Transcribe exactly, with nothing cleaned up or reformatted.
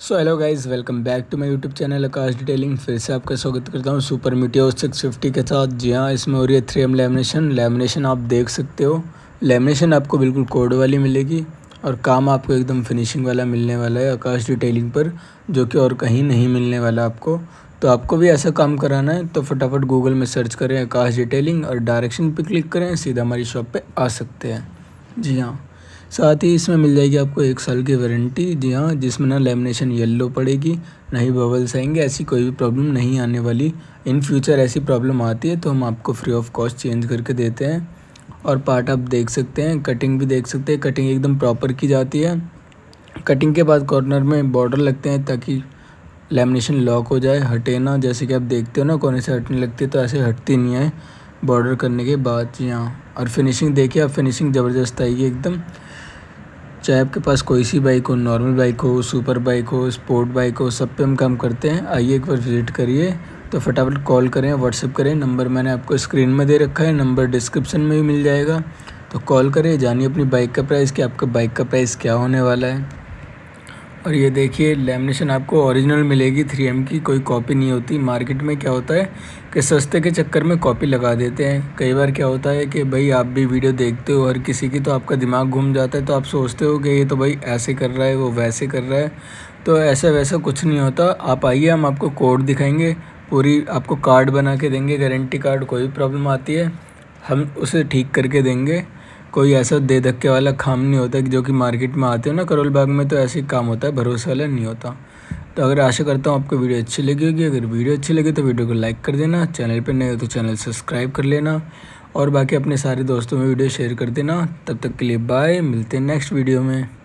So hello guys, welcome back to my YouTube channel Akash detailing. फिर से आपका स्वागत करता हूँ सुपर मीटियोर सिक्स फिफ्टी के साथ। जी हाँ, इसमें हो रही है थ्री एम लेमिनेशन। लेमिनेशन आप देख सकते हो, लेमिनेशन आपको बिल्कुल कोड वाली मिलेगी और काम आपको एकदम फिनिशिंग वाला मिलने वाला है आकाश डिटेलिंग पर, जो कि और कहीं नहीं मिलने वाला आपको। तो आपको भी ऐसा काम कराना है तो फटाफट गूगल में सर्च करें आकाश डिटेलिंग और डायरेक्शन पर क्लिक करें, सीधा हमारी शॉप पर आ सकते हैं। जी हाँ, साथ ही इसमें मिल जाएगी आपको एक साल की वारंटी। जी हाँ, जिसमें ना लेमिनेशन येलो पड़ेगी, ना ही बबल्स आएंगे, ऐसी कोई भी प्रॉब्लम नहीं आने वाली। इन फ्यूचर ऐसी प्रॉब्लम आती है तो हम आपको फ्री ऑफ कॉस्ट चेंज करके देते हैं। और पार्ट आप देख सकते हैं, कटिंग भी देख सकते हैं, कटिंग एकदम प्रॉपर की जाती है। कटिंग के बाद कॉर्नर में बॉर्डर लगते हैं ताकि लेमिनेशन लॉक हो जाए, हटे ना। जैसे कि आप देखते हो ना, कोने से हटने लगती है तो ऐसे हटती नहीं है बॉर्डर करने के बाद। जी हाँ, और फिनिशिंग देखिए आप, फिनिशिंग ज़बरदस्त आएगी एकदम। चाहे आपके पास कोई सी बाइक हो, नॉर्मल बाइक हो, सुपर बाइक हो, स्पोर्ट बाइक हो, सब पे हम काम करते हैं। आइए एक बार विज़िट करिए। तो फटाफट कॉल करें, व्हाट्सएप करें। नंबर मैंने आपको स्क्रीन में दे रखा है, नंबर डिस्क्रिप्शन में भी मिल जाएगा। तो कॉल करें, जानिए अपनी बाइक का प्राइस कि आपका बाइक का प्राइस क्या होने वाला है। और ये देखिए, लेमिनेशन आपको ओरिजिनल मिलेगी, थ्री एम की, कोई कॉपी नहीं होती। मार्केट में क्या होता है कि सस्ते के चक्कर में कॉपी लगा देते हैं। कई बार क्या होता है कि भाई आप भी वीडियो देखते हो हर किसी की, तो आपका दिमाग घूम जाता है, तो आप सोचते हो कि ये तो भाई ऐसे कर रहा है, वो वैसे कर रहा है। तो ऐसा वैसा कुछ नहीं होता। आप आइए, हम आपको कोड दिखाएंगे, पूरी आपको कार्ड बना के देंगे, गारंटी कार्ड। कोई भी प्रॉब्लम आती है हम उसे ठीक करके देंगे। कोई ऐसा दे धक्के वाला काम नहीं होता कि जो कि मार्केट में आते हो ना करोल बाग में, तो ऐसे ही काम होता है, भरोसे वाला नहीं होता। तो अगर आशा करता हूँ आपको वीडियो अच्छी लगी होगी। अगर वीडियो अच्छी लगी तो वीडियो को लाइक कर देना, चैनल पर नए हो तो चैनल सब्सक्राइब कर लेना, और बाकी अपने सारे दोस्तों में वीडियो शेयर कर देना। तब तक के लिए बाय, मिलते हैं नेक्स्ट वीडियो में।